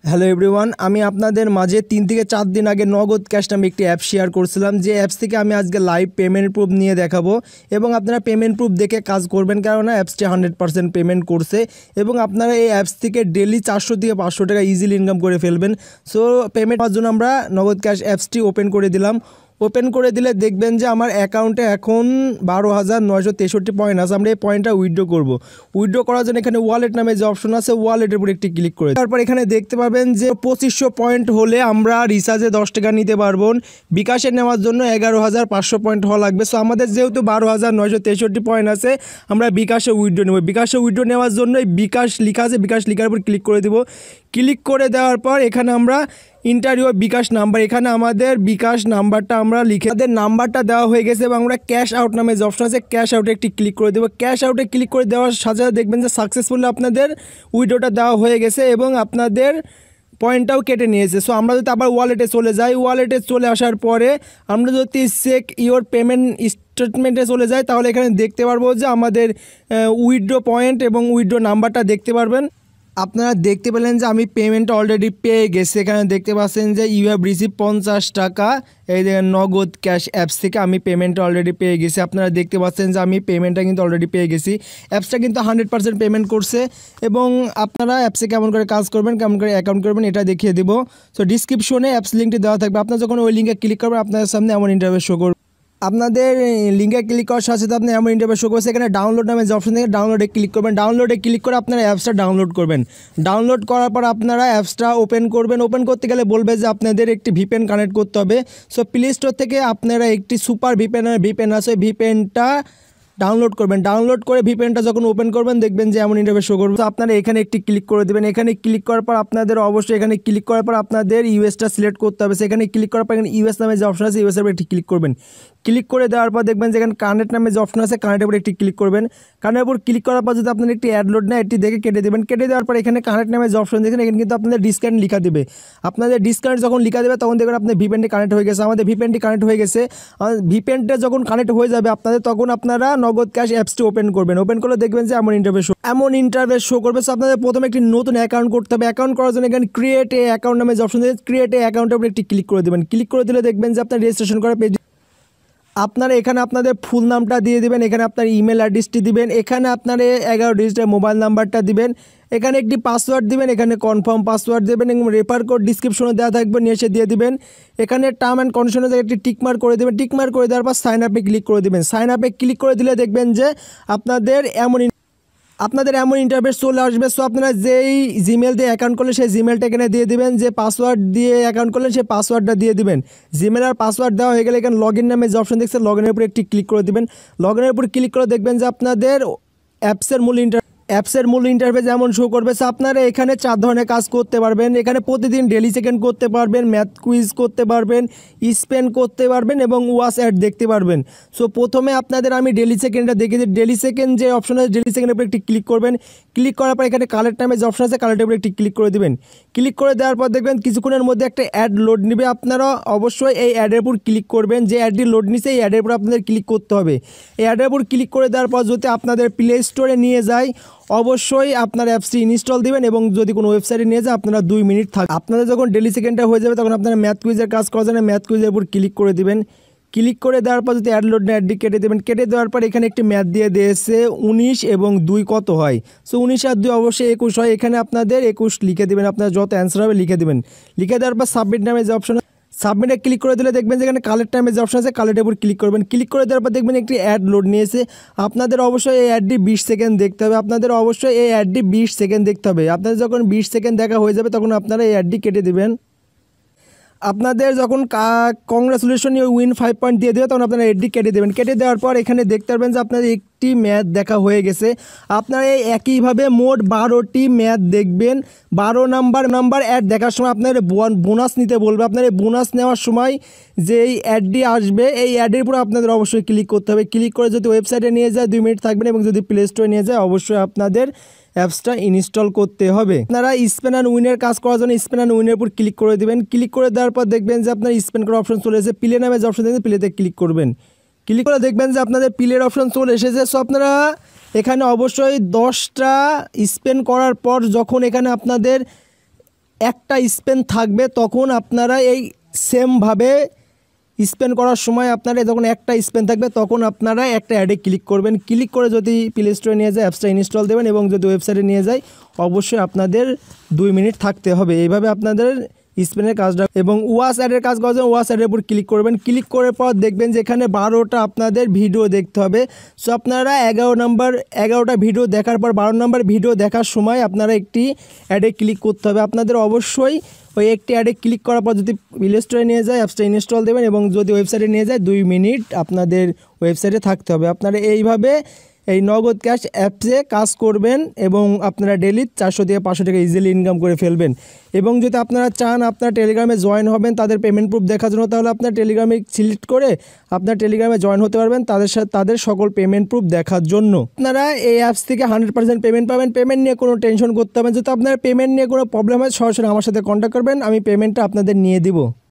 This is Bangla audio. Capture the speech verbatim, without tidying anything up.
হ্যালো এভরিওয়ান, আমি আপনাদের মাঝে তিন থেকে চার দিন আগে নগদ ক্যাশ নামে একটি অ্যাপ শেয়ার করছিলাম। যে অ্যাপস থেকে আমি আজকে লাইভ পেমেন্ট প্রুফ নিয়ে দেখাবো এবং আপনারা পেমেন্ট প্রুফ দেখে কাজ করবেন, কেননা অ্যাপসটি হান্ড্রেড পার্সেন্ট পেমেন্ট করছে এবং আপনারা এই অ্যাপস থেকে ডেলি চারশো থেকে পাঁচশো টাকা ইজিলি ইনকাম করে ফেলবেন। সো পেমেন্ট পাওয়ার জন্য আমরা নগদ ক্যাশ অ্যাপসটি ওপেন করে দিলাম। ওপেন করে দিলে দেখবেন যে আমার অ্যাকাউন্টে এখন বারো হাজার নয়শো তেষট্টি পয়েন্ট আছে। আমরা এই পয়েন্টটা উইথড্র করব। উইথড্র করার জন্য এখানে ওয়ালেট নামে যে অপশন আছে, ওয়ালেটের উপর একটি ক্লিক করে তারপর এখানে দেখতে পাবেন যে পঁচিশশো পয়েন্ট হলে আমরা রিচার্জে দশ টাকা নিতে পারবো। বিকাশে নেওয়ার জন্য এগারো হাজার পাঁচশো পয়েন্ট হওয়া লাগবে। সো আমাদের যেহেতু বারো হাজার নয়শো তেষট্টি পয়েন্ট আছে, আমরা বিকাশে উইথড্র নেব। বিকাশে উইথড্র নেওয়ার জন্য বিকাশ লেখা আছে, বিকাশ লেখার উপর ক্লিক করে দেব। ক্লিক করে দেওয়ার পর এখানে আমরা ইন্টারভিউ বিকাশ নাম্বার, এখানে আমাদের বিকাশ নাম্বারটা আমরা লিখে আমাদের নাম্বারটা দেওয়া হয়ে গেছে এবং আমরা ক্যাশ আউট নামে যে অপশন আছে, ক্যাশ আউটে একটি ক্লিক করে দেবো। ক্যাশ আউটে ক্লিক করে দেওয়ার সাথে সাথে দেখবেন যে সাকসেসফুলি আপনাদের উইথড্রটা দেওয়া হয়ে গেছে এবং আপনাদের পয়েন্টটাও কেটে নিয়েছে। সো আমরা যদি আবার ওয়ালেটে চলে যাই, ওয়ালেটে চলে আসার পরে আমরা যদি চেক ইওর পেমেন্ট স্টেটমেন্টে চলে যাই, তাহলে এখানে দেখতে পারবো যে আমাদের উইথড্র পয়েন্ট এবং উইথড্র নাম্বারটা দেখতে পারবেন। আপনারা দেখতে পেলেন যে আমি পেমেন্ট অলরেডি পেয়ে গেছি। এখানে দেখতে পাচ্ছেন যে ইউ হ্যাভ রিসিভ পঞ্চাশ টাকা, এই যে নগদ ক্যাশ অ্যাপস থেকে আমি পেমেন্টটা অলরেডি পেয়ে গেছি। আপনারা দেখতে পাচ্ছেন যে আমি পেমেন্টটা কিন্তু অলরেডি পেয়ে গেছি। অ্যাপসটা কিন্তু হান্ড্রেড পার্সেন্ট পেমেন্ট করছে এবং আপনারা অ্যাপসে কেমন করে কাজ করবেন, কেমন করে অ্যাকাউন্ট করবেন, এটা দেখিয়ে দেবো। সো ডিসক্রিপশনে অ্যাপস লিঙ্কটি দেওয়া থাকবে। আপনারা যখন ওই লিঙ্কে ক্লিক করবেন, আপনাদের সামনে এমন ইন্টারভিউ শো করবে। আপনাদের লিঙ্কে ক্লিক করার সাথে সাথে আপনি এমন ইন্টারভিউ শো করছে। এখানে ডাউনলোড নামে যে অপশন থেকে ডাউনলোডে ক্লিক করবেন। ডাউনলোডে ক্লিক করে আপনারা অ্যাপসটা ডাউনলোড করবেন। ডাউনলোড করার পর আপনারা অ্যাপসটা ওপেন করবেন। ওপেন করতে গেলে বলবে যে আপনাদের একটি ভিপিএন কানেক্ট করতে হবে। সো প্লে স্টোর থেকে আপনারা একটি সুপার ভিপিএন ভিপিএন আছে, ভিপিএনটা ডাউনলোড করবেন। ডাউনলোড করে ভিপিএনটা যখন ওপেন করবেন, দেখবেন যে এমন ইন্টারফেস শো করবে। তো আপনারা এখানে একটি ক্লিক করে দেবেন। এখানে ক্লিক করার পর আপনাদের অবশ্যই এখানে ক্লিক করার পর আপনাদের ইউএসটা সিলেক্ট করতে হবে। সেখানে ক্লিক করার পর এখানে ইউএস নামে যে অপশন আছে, ইউএসের উপর একটি ক্লিক করবেন। ক্লিক করে দেওয়ার পর দেখবেন যে এখানে কানেক্ট নামে যে অপশন আছে, কানেক্টের উপর একটি ক্লিক করবেন। কানেক্টের উপর ক্লিক করার পর যদি আপনার একটি অ্যাড লোড নেয়, এটি দেখে কেটে দেবেন। কেটে দেওয়ার পর এখানে কানেক্ট নামে যে অপশন দেখেন, এখানে কিন্তু আপনাদের ডিসকাউন্ট লিখা দেবে। আপনাদের ডিসকাউন্ট যখন লিখা দেবে, তখন দেখবেন আপনার ভিপিএনটি কানেক্ট হয়ে গেছে। আমাদের ভিপিএনটি কানেক্ট হয়ে গেছে। ভিপিএনটা যখন কানেক্ট হয়ে যাবে আপনাদের, তখন আপনারা নগদ ক্যাশ অ্যাপসটি ওপেন করবেন। ওপেন করলে দেখবেন যে এমন ইন্টারফেস শো এমন ইন্টারফেস শো করবে। সো আপনাদের প্রথমে একটি নতুন অ্যাকাউন্ট করতে হবে। অ্যাকাউন্ট করার জন্য এখানে ক্রিয়েট এ অ্যাকাউন্ট নামে যে অপশন আছে, ক্রিয়েট এ অ্যাকাউন্টের উপর একটি ক্লিক করে দেবেন। ক্লিক করে দিলে দেখবেন যে আপনার রেজিস্ট্রেশন করা পেজ। আপনারা এখানে আপনাদের ফুল নামটা দিয়ে দিবেন, এখানে আপনার ইমেল অ্যাড্রেসটি দিবেন, এখানে আপনার এগারো ডিজিটের মোবাইল নাম্বারটা দিবেন, এখানে একটি পাসওয়ার্ড দিবেন, এখানে কনফার্ম পাসওয়ার্ড দেবেন এবং রেফার কোড ডিসক্রিপশনে দেওয়া থাকবে, নিয়ে এসে দিয়ে দিবেন। এখানে টার্ম অ্যান্ড কন্ডিশনে একটি টিকমার্ক করে দেবেন। টিকমার্ক করে দেওয়ার পর সাইন আপে ক্লিক করে দেবেন। সাইন আপে ক্লিক করে দিলে দেখবেন যে আপনাদের এমন আপনাদের এমন ইন্টারফেস চলে আসবে। সো আপনারা যেই জিমেল দিয়ে অ্যাকাউন্ট করলে সেই জিমেলটা এখানে দিয়ে দিবেন। যে পাসওয়ার্ড দিয়ে অ্যাকাউন্ট করলেন সেই পাসওয়ার্ডটা দিয়ে দিবেন। জিমেল আর পাসওয়ার্ড দেওয়া হয়ে গেলে এখানে লগ ইন নামে যে অপশন দেখছেন, লগ ইনের উপর একটি ক্লিক করে দিবেন। লগ ইনের উপর ক্লিক করে দেখবেন যে আপনাদের অ্যাপসের মূল ইন্টার অ্যাপসের মূল ইন্টারফেস এমন শো করবে। সো আপনারা এখানে চার ধরনের কাজ করতে পারবেন। এখানে প্রতিদিন ডেলি সেকেন্ড করতে পারবেন, ম্যাথ কুইজ করতে পারবেন, স্পেন করতে পারবেন এবং ওয়াচ অ্যাড দেখতে পারবেন। সো প্রথমে আপনাদের আমি ডেলি সেকেন্ডটা দেখেছি। ডেলি সেকেন্ড যে অপশন আছে, ডেলি সেকেন্ডের উপর একটি ক্লিক করবেন। ক্লিক করার পর এখানে কালার টাইমে যে অপশন আছে, কালারটার উপর একটি ক্লিক করে দেবেন। ক্লিক করে দেওয়ার পর দেখবেন কিছুক্ষণের মধ্যে একটা অ্যাড লোড নেবে। আপনারা অবশ্যই এই অ্যাডের উপর ক্লিক করবেন। যে অ্যাডটি লোড নিছে, এই অ্যাডের উপর আপনাদের ক্লিক করতে হবে। এই অ্যাডের উপর ক্লিক করে দেওয়ার পর যদি আপনাদের প্লে স্টোরে নিয়ে যায়, অবশ্যই আপনার অ্যাপসটি ইনস্টল দিবেন এবং যদি কোনো ওয়েবসাইটে নিয়ে যায়, আপনারা দুই মিনিট থাকবে। আপনাদের যখন ডেলি সেকেন্ডটা হয়ে যাবে, তখন আপনারা ম্যাথ কুইজের কাজ করার জন্য ম্যাথ কুইজের উপর ক্লিক করে দিবেন। ক্লিক করে দেওয়ার পর যদি অ্যাড লোড নেয়, অ্যাডটি কেটে দেবেন। কেটে দেওয়ার পর এখানে একটি ম্যাথ দিয়ে দিয়েছে উনিশ এবং দুই কত হয়। সো উনিশ আর দুই অবশ্যই একুশ হয়। এখানে আপনাদের একুশ লিখে দেবেন। আপনার যত অ্যান্সার হবে লিখে দেবেন। লিখে দেওয়ার পর সাবমিট নামে যে অপশন, সাবমিটে ক্লিক করে দিলে দেখবেন যেখানে কালেক্ট টাইমে যে অপশন আছে, কালেক্টের উপর ক্লিক করবেন। ক্লিক করে দেওয়ার পর দেখবেন একটি অ্যাড লোড নিয়েছে। আপনাদের অবশ্যই এই অ্যাডটি বিশ সেকেন্ড দেখতে হবে। আপনাদের অবশ্যই এই অ্যাডটি বিশ সেকেন্ড দেখতে হবে। আপনাদের যখন বিশ সেকেন্ড দেখা হয়ে যাবে, তখন আপনারা এই অ্যাডটি কেটে দেবেন। আপনাদের যখন congratulation you win five point দিয়ে দেবে, তখন আপনারা এডি কেটে দেবেন। কেটে দেওয়ার পর এখানে দেখতে পারবেন যে আপনাদের একটি ম্যাথ দেখা হয়ে গেছে। আপনারা এই একইভাবে মোট বারোটি ম্যাথ দেখবেন। বারো নাম্বার নাম্বার অ্যাড দেখার সময় আপনার বোনাস নিতে বলবে। আপনার এই বোনাস নেওয়ার সময় যে এই অ্যাডটি আসবে, এই অ্যাডের উপর আপনাদের অবশ্যই ক্লিক করতে হবে। ক্লিক করে যদি ওয়েবসাইটে নিয়ে যায়, দুই মিনিট থাকবেন এবং যদি প্লে স্টোরে নিয়ে যায়, অবশ্যই আপনাদের অ্যাপসটা ইনস্টল করতে হবে। আপনারা স্পেন অ্যান্ড উইনের কাজ করার জন্য স্পেন অ্যান্ড উইনের উপর ক্লিক করে দেবেন। ক্লিক করে দেওয়ার পর দেখবেন যে আপনার স্পেন করার অপশন চলে এসেছে। প্লে নামে যে অপশন দেখবেন, প্লেতে ক্লিক করবেন। ক্লিক করে দেখবেন যে আপনাদের প্লের অপশন চলে এসেছে। সো আপনারা এখানে অবশ্যই দশটা স্পেন করার পর যখন এখানে আপনাদের একটা স্পেন থাকবে তখন আপনারা এই সেমভাবে স্পেন করার সময় আপনারা যখন একটা স্পেন থাকবে তখন আপনারা একটা অ্যাডে ক্লিক করবেন। ক্লিক করে যদি প্লে স্টোরে নিয়ে যায় অ্যাপসটা ইনস্টল দেবেন এবং যদি ওয়েবসাইটে নিয়ে যায় অবশ্যই আপনাদের দুই মিনিট থাকতে হবে। এইভাবে আপনাদের স্পেনের কাজটা এবং ওয়াচ অ্যাডের কাজ করার জন্য ওয়াচ অ্যাডের উপর ক্লিক করবেন। ক্লিক করার পর দেখবেন যে এখানে বারোটা আপনাদের ভিডিও দেখতে হবে। সো আপনারা এগারো নম্বর এগারোটা ভিডিও দেখার পর বারো নম্বর ভিডিও দেখার সময় আপনারা একটি অ্যাডে ক্লিক করতে হবে। আপনাদের অবশ্যই ওই একটি অ্যাডে ক্লিক করার পর যদি প্লে স্টোরে নিয়ে যায় অ্যাপসটা ইনস্টল দেবেন এবং যদি ওয়েবসাইটে নিয়ে যায় দুই মিনিট আপনাদের ওয়েবসাইটে থাকতে হবে। আপনারা এইভাবে এই নগদ ক্যাশ অ্যাপসে কাজ করবেন এবং আপনারা ডেলি চারশো থেকে পাঁচশো টাকা ইজিলি ইনকাম করে ফেলবেন। এবং যদি আপনারা চান আপনার টেলিগ্রামে জয়েন হবেন তাদের পেমেন্ট প্রুফ দেখার জন্য, তাহলে আপনার টেলিগ্রামে সিলেক্ট করে আপনার টেলিগ্রামে জয়েন হতে পারবেন তাদের সাথে তাদের সকল পেমেন্ট প্রুফ দেখার জন্য। আপনারা এই অ্যাপস থেকে হান্ড্রেড পার্সেন্ট পেমেন্ট পাবেন। পেমেন্ট নিয়ে কোনো টেনশন করতে হবে না। যদি আপনার পেমেন্ট নিয়ে কোনো প্রবলেম হয় সরাসরি আমার সাথে কন্ট্যাক্ট করবেন, আমি পেমেন্টটা আপনাদের নিয়ে দিব।